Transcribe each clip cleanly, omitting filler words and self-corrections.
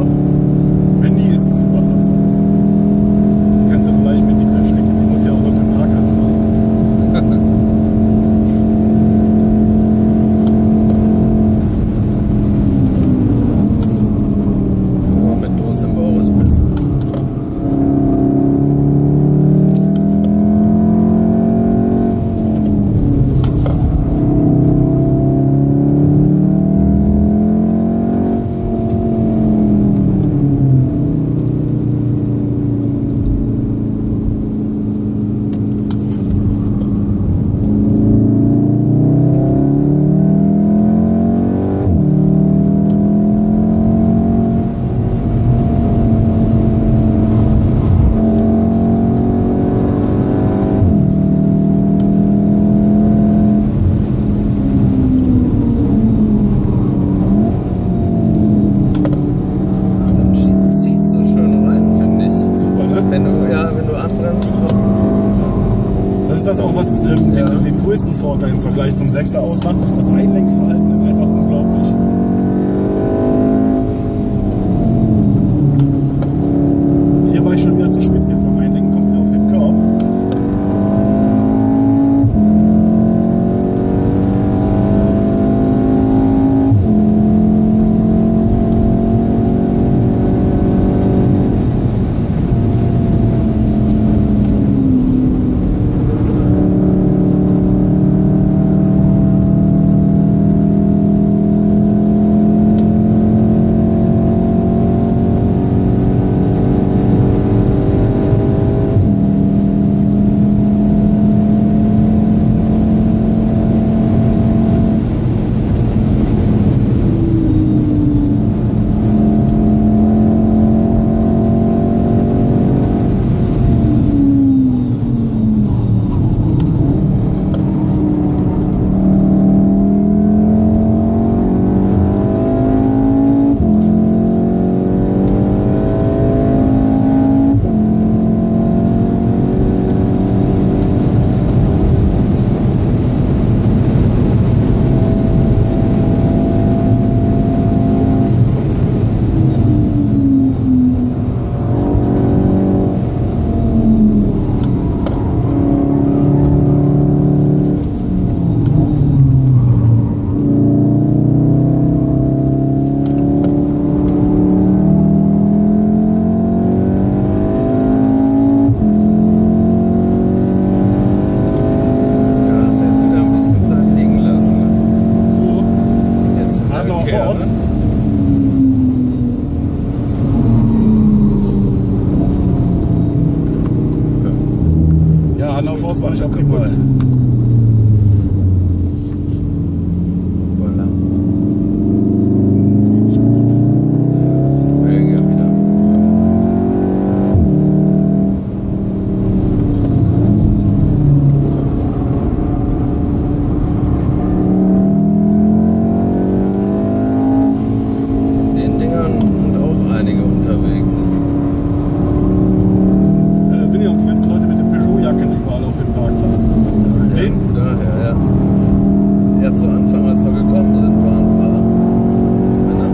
Wenn nie, ist es super tapfer. Kannst du vielleicht mit nichts erschrecken. Ich muss ja auch auf den Park anfahren. Aber mit Durst im Bauch ist besser. Das auch, was den größten Vorteil im Vergleich zum 6er ausmacht. Das Einlenkverhalten ist einfach unglaublich. Hier war ich schon wieder zu spitz. Jetzt beim Einlenken kommt wieder auf den Körb. Anlaufforst war nicht optimal. Zu Anfang, als wir gekommen sind, waren ein paar Männer.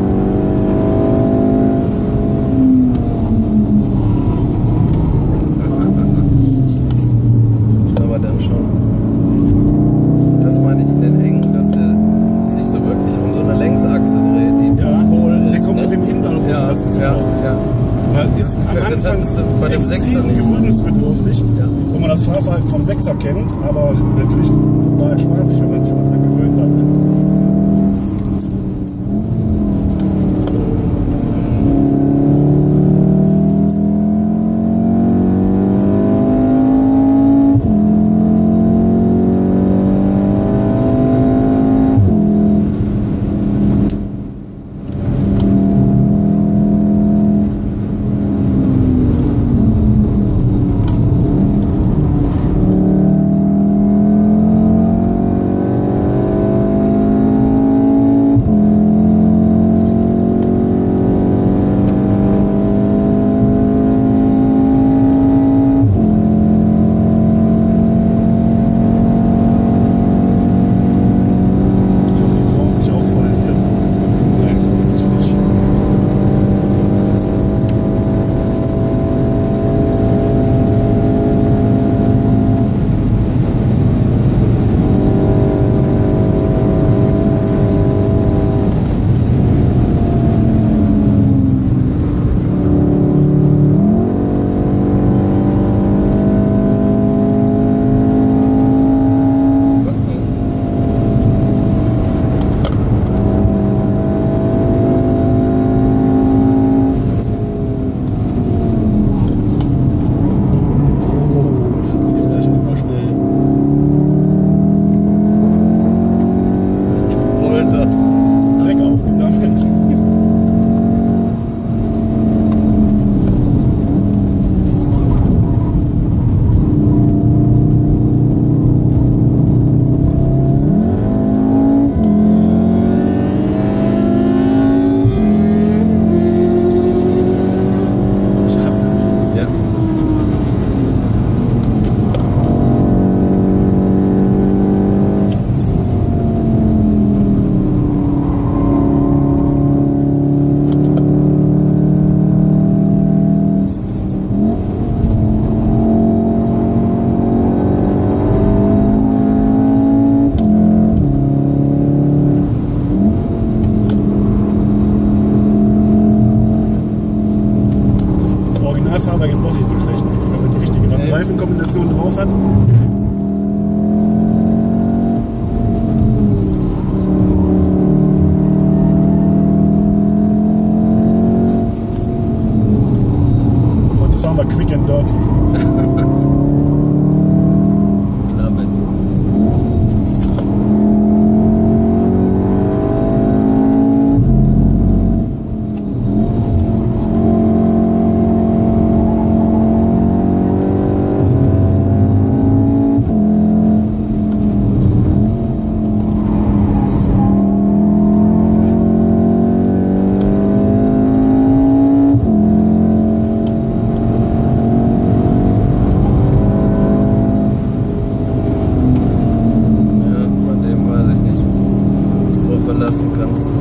Ist aber dann schon, das meine ich in den Engen, dass der sich so wirklich um so eine Längsachse dreht, die Pol ist. Der kommt mit dem Hintern rum, ja, das ist ja. Weil ist am Anfang bei dem Sechser nicht gewöhnungsbedürftig, wenn man das Fahrverhalten vom Sechser kennt, aber natürlich total spaßig, wenn man sich mal dran gewöhnt hat. Ne? E-Bike ist doch nicht so schlecht, wenn man die richtige Reifenkombination drauf hat. Heute fahren wir quick and dirty. Verlassen kannst.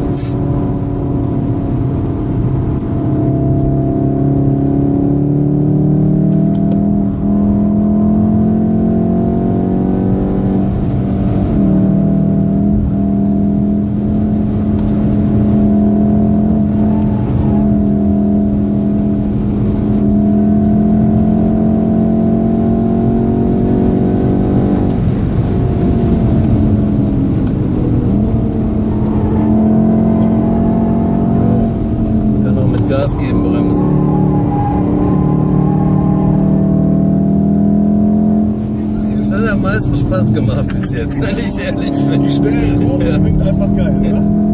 Gas geben, bremsen. Das hat am meisten Spaß gemacht bis jetzt, wenn ich ehrlich bin. Die schnellen Kurven sind einfach geil, oder?